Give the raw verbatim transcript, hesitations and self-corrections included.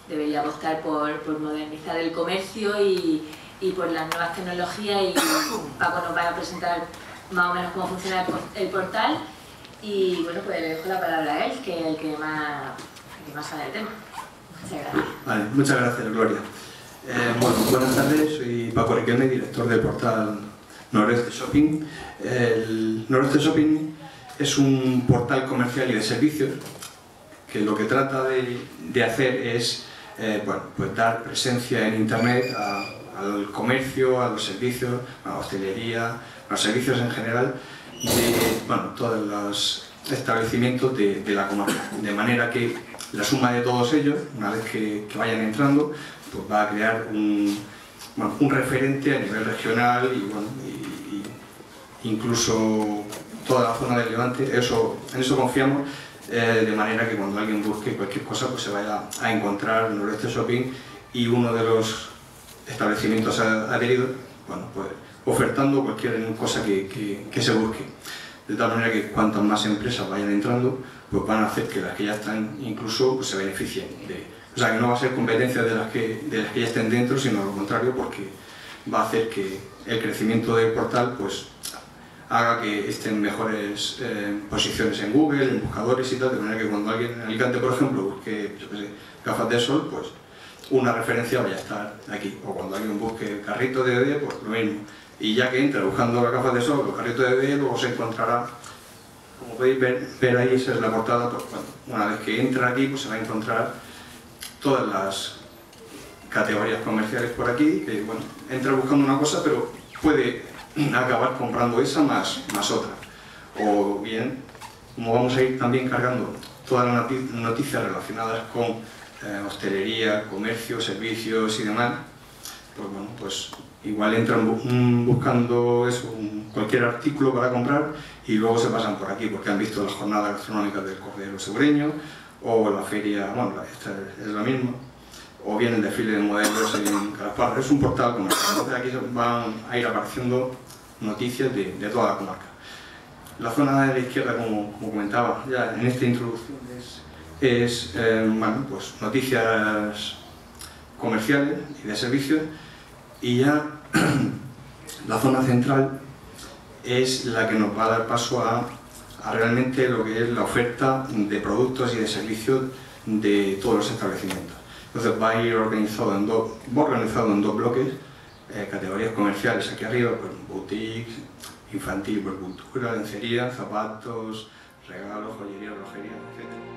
debería apostar por, por modernizar el comercio y, y por las nuevas tecnologías, y Paco nos va a presentar más o menos cómo funciona el, el portal. Y bueno, pues le dejo la palabra a él, que es el que más, el que más sabe del tema. Muchas gracias. Vale, muchas gracias, Gloria. Eh, bueno, buenas tardes, soy Paco Riquelme, director del portal Noroeste Shopping. El Noroeste Shopping es un portal comercial y de servicios que lo que trata de, de hacer es eh, bueno, pues dar presencia en Internet a, al comercio, a los servicios, a la hostelería, a los servicios en general, de bueno, todos los establecimientos de, de la comarca, de manera que la suma de todos ellos, una vez que, que vayan entrando, pues va a crear un, bueno, un referente a nivel regional y, bueno, y, y incluso toda la zona del Levante. Eso, en eso confiamos, eh, de manera que cuando alguien busque cualquier cosa pues se vaya a encontrar en Noroeste Shopping y uno de los establecimientos adheridos, bueno, pues ofertando cualquier cosa que, que, que se busque. De tal manera que cuantas más empresas vayan entrando, pues van a hacer que las que ya están incluso pues, se beneficien de, o sea, que no va a ser competencia de las, que, de las que ya estén dentro, sino lo contrario, porque va a hacer que el crecimiento del portal pues haga que estén en mejores eh, posiciones en Google, en buscadores y tal, de manera que cuando alguien en Alicante, por ejemplo, busque yo qué sé, gafas de sol, pues una referencia vaya a estar aquí. O cuando alguien busque carrito de bebé, pues lo mismo. Y ya que entra buscando las gafas de sol, los carritos de bebé, luego se encontrará, como podéis ver, ver ahí, esa es la portada, pues bueno, una vez que entra aquí, pues se va a encontrar todas las categorías comerciales por aquí, que bueno, entra buscando una cosa, pero puede acabar comprando esa más, más otra. O bien, como vamos a ir también cargando todas las noticias relacionadas con eh, hostelería, comercio, servicios y demás, pues bueno, pues igual entran bu buscando eso, un, cualquier artículo para comprar y luego se pasan por aquí porque han visto las jornadas gastronómicas del Cordero Segreño o la feria, bueno, esta es la misma, o bien el desfile de modelos en Calasparra. Es un portal comercial, entonces aquí van a ir apareciendo noticias de, de toda la comarca. La zona de la izquierda, como, como comentaba ya en esta introducción, es, es eh, bueno, pues noticias comerciales y de servicios, y ya la zona central es la que nos va a dar paso a, a realmente lo que es la oferta de productos y de servicios de todos los establecimientos. Entonces va a ir organizado en dos, va organizado en dos bloques, eh, categorías comerciales aquí arriba, pues, boutiques, infantil, pues, cultura, lencería, zapatos, regalos, joyería, relojería, etcétera.